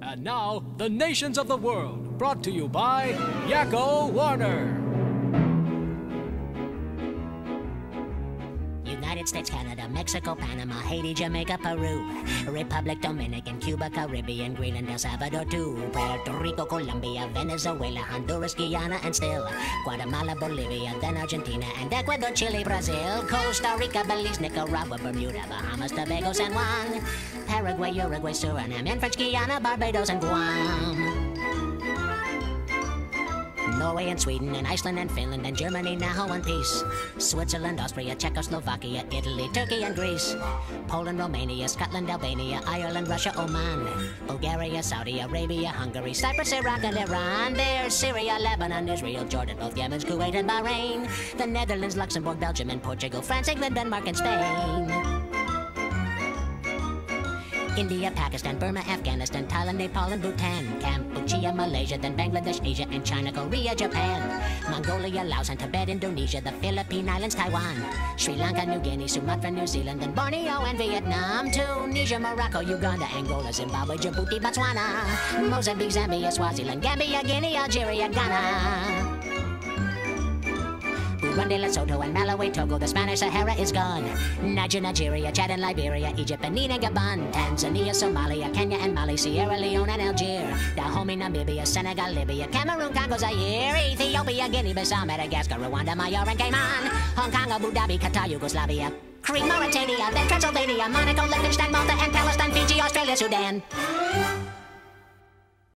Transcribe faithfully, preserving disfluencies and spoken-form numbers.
And now, the nations of the world, brought to you by Yakko Warner. United States, Canada, Mexico, Panama, Haiti, Jamaica, Peru, Republic Dominican, Cuba, Caribbean, Greenland, El Salvador, too, Puerto Rico, Colombia, Venezuela, Honduras, Guyana, and still Guatemala, Bolivia, then Argentina, and Ecuador, Chile, Brazil, Costa Rica, Belize, Nicaragua, Bermuda, Bahamas, Tobago, San Juan, Paraguay, Uruguay, Surinam, and French Guiana, Barbados, and Guam. Norway and Sweden and Iceland and Finland and Germany now in peace. Switzerland, Austria, Czechoslovakia, Italy, Turkey and Greece. Poland, Romania, Scotland, Albania, Ireland, Russia, Oman. Bulgaria, Saudi Arabia, Hungary, Cyprus, Iraq and Iran. There's Syria, Lebanon, Israel, Jordan, both Yemen, Kuwait and Bahrain. The Netherlands, Luxembourg, Belgium and Portugal, France, England, Denmark and Spain. India, Pakistan, Burma, Afghanistan, Thailand, Nepal, and Bhutan, Cambodia, Malaysia, then Bangladesh, Asia, and China, Korea, Japan, Mongolia, Laos, and Tibet, Indonesia, the Philippine Islands, Taiwan, Sri Lanka, New Guinea, Sumatra, New Zealand, and Borneo, and Vietnam, Tunisia, Morocco, Uganda, Angola, Zimbabwe, Djibouti, Botswana, Mozambique, Zambia, Swaziland, Gambia, Guinea, Algeria, Ghana. Burundi, Lesotho, and Malawi, Togo, the Spanish Sahara is gone. Niger, Nigeria, Chad and Liberia, Egypt, Benin and Gabon, Tanzania, Somalia, Kenya and Mali, Sierra Leone and Algeria, Dahomey, Namibia, Senegal, Libya, Cameroon, Congo, Zaire, Ethiopia, Guinea-Bissau, Madagascar, Rwanda, Major and Cayman, Hong Kong, Abu Dhabi, Qatar, Yugoslavia, Crete, Mauritania, then Transylvania, Monaco, Liechtenstein, Malta and Palestine, Fiji, Australia, Sudan.